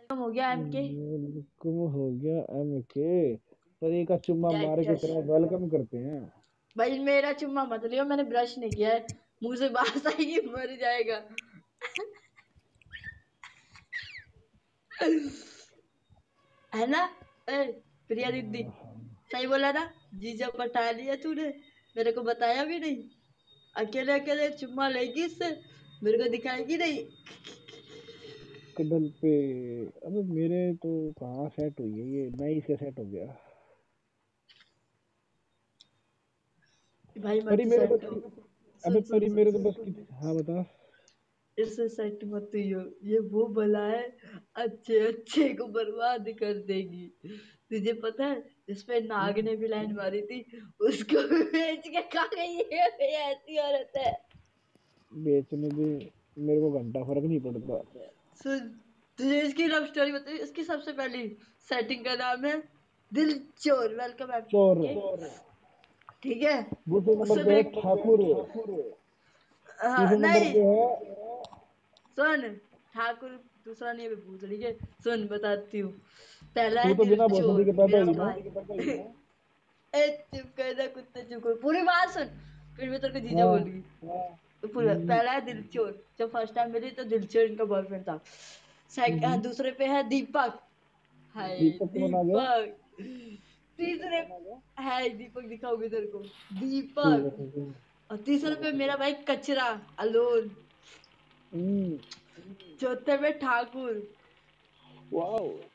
हो गया MK. Welcome हो गया एमके। पर एक का चुम्मा मार के यस तेरा वेलकम करते हैं। भाई, मेरा चुम्मा मत लियो, मैंने ब्रश नहीं किया है, मुंह से बात आएगी मर जाएगा। है ना? ए, प्रिया दीदी, सही बोला ना? जीजा पटा लिया तूने, मेरे को बताया भी नहीं। अकेले अकेले चुम्मा लेगी इससे, मेरे को दिखाएगी नहीं। कडल पे। अबे मेरे तो कहाँ सेट हुई है ये, मैं ही इसके सेट हो गया। भाई परी मत मेरे सेट बस हो। की। अबे सुन सुन परी सुन मेरे तो सुन, बस की। हाँ बता। इससे सेट मत हो। ये वो भला है, अच्छे अच्छे को बर्बाद कर देगी। तुझे पता है, इस पे नाग ने भी लाइन मारी थी, उसको भी बेच के खा गई है। ये ऐसी औरत है। बेचने दे। मेरे को घंटा फर्क नहीं पड़ता। सुन, तुझे इसकी लव स्टोरी बताई। इसकी सबसे पहली सेटिंग का नाम है दिल चोर। वेलकम बैक चोर। के, ठीक है? दूसरे नंबर उससे पे है मेरे, ठाकुर। हाँ तीसरे नंबर नहीं, पे है। सुन, ठाकुर दूसरा नहीं है, पूछ रही है। सुन बताती हूँ। पहला तू है तो दिल बिना भोसड़ी के चोर, पैदा मेरा हुई ना। भाई। ए चुप कर जा कुत्ते, चुप कर, पूरी बात सुन, फिर मैं तेरे को जीजा हाँ। बोलूंगी। तो पूरा पहला है दिल चोर, जब फर्स्ट टाइम मिली तो दिल चोर इनका बॉयफ्रेंड था। दूसरे पे है दीपक। हाय दीपक कौन आ गया? दीपक। तीसरे है दीपक, दिखाओगे तेरे को, ठीक है दीपक। ठीक है। और तीसरे पे मेरा भाई कचरा, अलोन। हम्म। चौथे पे ठाकुर। वाओ।